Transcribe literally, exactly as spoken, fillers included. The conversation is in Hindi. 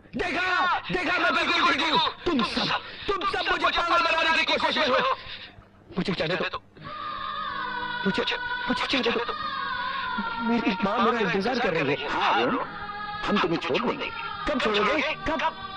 देखा देखा मैं बिल्कुल ठीक हूँ। तुम सब तुम सब मुझे पागल बनाने की कोशिश में हो। मुझे जाने दो, मुझे मुझे जाने दो। मेरी माँ मेरा इंतजार कर रही है। हाँ अरुण, हम तुम्हें छोड़ देंगे। कब छोड़ोगे? कब?